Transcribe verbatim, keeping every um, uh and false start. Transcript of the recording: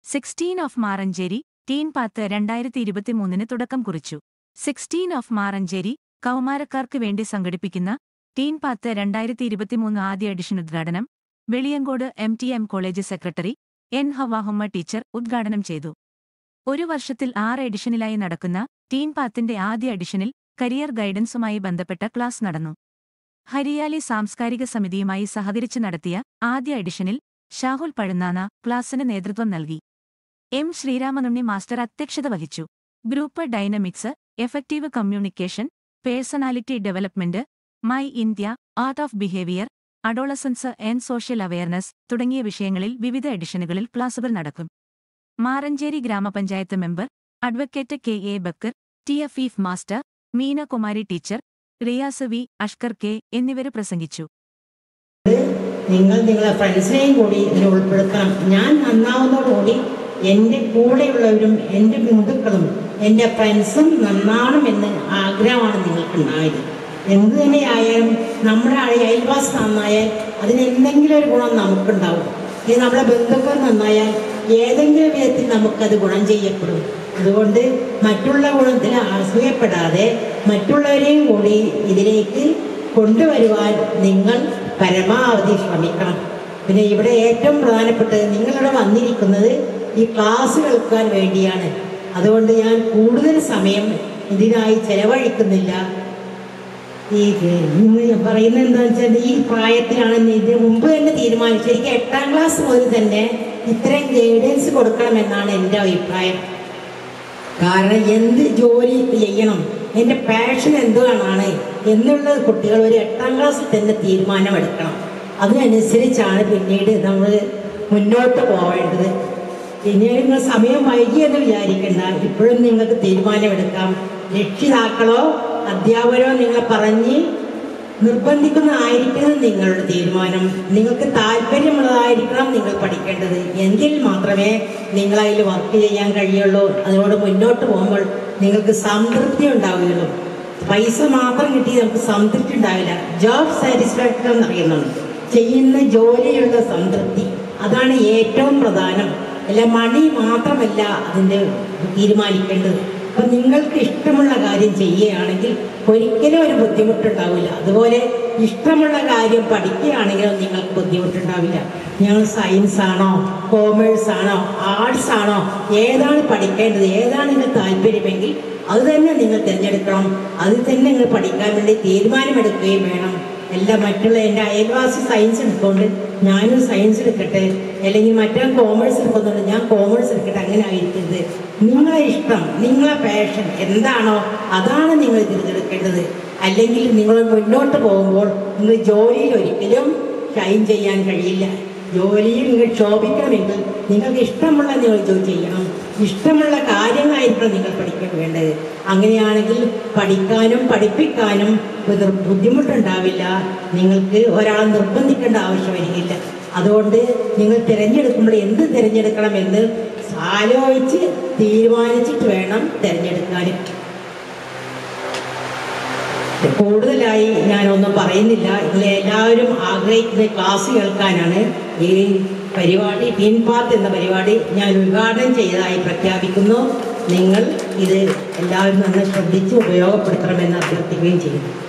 Sixteen of Maranchery teen path രണ്ടായിരത്തി ഇരുപത്തിമൂന്നിന് തുടക്കം കുറിച്ചു. സിക്സ്റ്റീൻ ഓഫ് മാറഞ്ചേരി കൗമാരക്കാർക്ക് വേണ്ടി സംഘടിപ്പിക്കുന്ന ടീൻ പാത്ത് രണ്ടായിരത്തി ഇരുപത്തിമൂന്ന് ആദ്യ എഡിഷൻ ഉദ്ഘാടനം Veliyankode M T M college secretary N Havahumma teacher ഉദ്ഘാടനം ചെയ്തു. ഒരു വർഷത്തിൽ ആറ് എഡിഷനിലായി നടക്കുന്ന ടീൻ പാത്തിന്റെ ആദ്യ എഡിഷനിൽ കരിയർ ഗൈഡൻസുമായി ബന്ധപ്പെട്ട ക്ലാസ് നടന്നു. ഹരിയാലി സാംസ്കാരിക സമിതിയുമായി സഹകരിച്ച് നടത്തിയ ആദ്യ എഡിഷനിൽ ഷാഹുൽ പഴുന്നാന ക്ലാസിന് നേതൃത്വം നൽകി. എം ശ്രീരാമനുണ്ണി മാസ്റ്റർ അധ്യക്ഷത വഹിച്ചു. Group dynamics, effective communication, personality development, my India, art of behaviour, adolescence and social awareness തുടങ്ങിയ വിഷയങ്ങളിൽ വിവിധ എഡിഷനുകളിൽ ക്ലാസുകൾ നടക്കും. Maranchery gramapanchayat member advocate K A Bakkar, T Afeef master, Meenakumari teacher, Riyas V, Ashkar K എന്നിവർ പ്രസംഗിച്ചു. നിങ്ങൾ നിങ്ങളെ ഫ്രണ്ട്സിനെയും കൂടി ഇതിൽ ഉൾപ്പെടുത്തണം. ഞാൻ നന്നാവുന്നതോടുകൂടി എൻ്റെ കൂടെയുള്ളവരും എൻ്റെ ബന്ധുക്കളും എൻ്റെ ഫ്രണ്ട്സും നന്നാവണമെന്ന് ആഗ്രഹമാണ് നിങ്ങൾക്കുണ്ടായത്. എന്തു തന്നെയായാലും നമ്മുടെ അയൽവാസി നന്നായാൽ അതിനെന്തെങ്കിലും ഒരു ഗുണം നമുക്കുണ്ടാവും. ഇത് നമ്മുടെ ബന്ധുക്കൾ നന്നായാൽ ഏതെങ്കിലും വിധത്തിൽ നമുക്കത് ഗുണം ചെയ്യപ്പെടും. അതുകൊണ്ട് മറ്റുള്ള ഗുണത്തിൽ ആശ്രയപ്പെടാതെ മറ്റുള്ളവരെയും കൂടി ഇതിലേക്ക് കൊണ്ടുവരുവാൻ നിങ്ങൾ പരമാവധി ശ്രമിക്കണം. പിന്നെ ഇവിടെ ഏറ്റവും പ്രധാനപ്പെട്ടത് നിങ്ങളിവിടെ വന്നിരിക്കുന്നത് ഈ ക്ലാസ് കേൾക്കാൻ വേണ്ടിയാണ്. അതുകൊണ്ട് ഞാൻ കൂടുതൽ സമയം ഇതിനായി ചെലവഴിക്കുന്നില്ല. ഈ നിങ്ങൾ പറയുന്നത് എന്താണെന്ന് വെച്ചാൽ ഈ പ്രായത്തിലാണ് ഇതിന് മുമ്പ് തന്നെ തീരുമാനിച്ചത്. എനിക്ക് എട്ടാം ക്ലാസ് മുതൽ തന്നെ ഇത്രയും ഗൈഡൻസ് കൊടുക്കണമെന്നാണ് എൻ്റെ അഭിപ്രായം. കാരണം എന്ത് ജോലി ചെയ്യണം, എൻ്റെ പാഷൻ എന്താണ് എന്നുള്ളത് കുട്ടികൾ ഒരു എട്ടാം ക്ലാസ്സിൽ തന്നെ തീരുമാനമെടുക്കണം. അതിനനുസരിച്ചാണ് പിന്നീട് നമ്മൾ മുന്നോട്ട് പോവേണ്ടത്. പിന്നീട് നിങ്ങൾ സമയം വൈകിയെന്ന് വിചാരിക്കേണ്ട, ഇപ്പോഴും നിങ്ങൾക്ക് തീരുമാനമെടുക്കാം. രക്ഷിതാക്കളോ അധ്യാപകരോ നിങ്ങളെ പറഞ്ഞ് നിർബന്ധിക്കുന്നതായിരിക്കണം നിങ്ങളുടെ തീരുമാനം. നിങ്ങൾക്ക് താല്പര്യമുള്ളതായിരിക്കണം നിങ്ങൾ പഠിക്കേണ്ടത്. എങ്കിൽ മാത്രമേ നിങ്ങളതിൽ വർക്ക് ചെയ്യാൻ കഴിയുള്ളൂ. അതിനോട് മുന്നോട്ട് പോകുമ്പോൾ നിങ്ങൾക്ക് സംതൃപ്തി ഉണ്ടാവുകയുള്ളൂ. പൈസ മാത്രം കിട്ടി നമുക്ക് സംതൃപ്തി ഉണ്ടാവില്ല. ജോബ് സാറ്റിസ്ഫാക്ഷൻ എന്നറിയുന്നുണ്ട്, ചെയ്യുന്ന ജോലിയുള്ള സംതൃപ്തി. അതാണ് ഏറ്റവും പ്രധാനം. അല്ല മണി മാത്രമല്ല അതിൻ്റെ തീരുമാനിക്കേണ്ടത്. അപ്പം നിങ്ങൾക്ക് ഇഷ്ടമുള്ള കാര്യം ചെയ്യുകയാണെങ്കിൽ ഒരിക്കലും ഒരു ബുദ്ധിമുട്ടുണ്ടാവില്ല. അതുപോലെ ഇഷ്ടമുള്ള കാര്യം പഠിക്കുകയാണെങ്കിലും നിങ്ങൾക്ക് ബുദ്ധിമുട്ടുണ്ടാവില്ല. ഞങ്ങൾ സയൻസ് ആണോ, കോമേഴ്സ് ആണോ, ആർട്സ് ആണോ, ഏതാണ് പഠിക്കേണ്ടത്, ഏതാണ് നിങ്ങൾ താല്പര്യമെങ്കിൽ അത് തന്നെ നിങ്ങൾ തിരഞ്ഞെടുക്കണം. അത് തന്നെ നിങ്ങൾ പഠിക്കാൻ വേണ്ടി തീരുമാനമെടുക്കുകയും വേണം. എല്ലാം മറ്റുള്ള എൻ്റെ അയൽവാസി സയൻസ് എടുത്തുകൊണ്ട് ഞാനും സയൻസ് എടുക്കട്ടെ, അല്ലെങ്കിൽ മറ്റൊരു കോമേഴ്സ് എടുക്കുന്നുണ്ട് ഞാൻ കോമേഴ്സ് എടുക്കട്ടെ, അങ്ങനെ ആയിരിക്കരുത്. നിങ്ങളെ ഇഷ്ടം, നിങ്ങളെ പാഷൻ എന്താണോ അതാണ് നിങ്ങൾ തിരഞ്ഞെടുക്കേണ്ടത്. അല്ലെങ്കിൽ നിങ്ങൾ മുന്നോട്ട് പോകുമ്പോൾ നിങ്ങൾ ജോലിയിൽ ഒരിക്കലും ഷൈൻ ചെയ്യാൻ കഴിയില്ല. ജോലിയിൽ നിങ്ങൾ ശോഭിക്കണമെങ്കിൽ നിങ്ങൾക്ക് ഇഷ്ടമുള്ള നിങ്ങൾ ജോലി ചെയ്യണം. ഇഷ്ടമുള്ള കാര്യങ്ങളായിരിക്കണം നിങ്ങൾ പഠിക്കാൻ വേണ്ടത്. അങ്ങനെയാണെങ്കിൽ പഠിക്കാനും പഠിപ്പിക്കാനും ബുദ്ധിമുട്ടുണ്ടാവില്ല. നിങ്ങൾക്ക് ഒരാളെ നിർബന്ധിക്കേണ്ട ആവശ്യം വരികയില്ല. അതുകൊണ്ട് നിങ്ങൾ തിരഞ്ഞെടുക്കുമ്പോൾ എന്ത് തിരഞ്ഞെടുക്കണമെന്ന് ആലോചിച്ച് തീരുമാനിച്ചിട്ട് വേണം തിരഞ്ഞെടുക്കാൻ. കൂടുതലായി ഞാനൊന്നും പറയുന്നില്ല. നിങ്ങളെ എല്ലാവരും ആഗ്രഹിക്കുന്ന ക്ലാസ് കേൾക്കാനാണ് ഈ പരിപാടി. ടീൻ പാത്ത് എന്ന പരിപാടി ഞാൻ ഉദ്ഘാടനം ചെയ്തതായി പ്രഖ്യാപിക്കുന്നു. നിങ്ങൾ ഇത് എല്ലാവരും നന്നായി ശ്രദ്ധിച്ച് ഉപയോഗപ്പെടുത്തണമെന്ന് അഭ്യർത്ഥിക്കുകയും ചെയ്യുന്നു.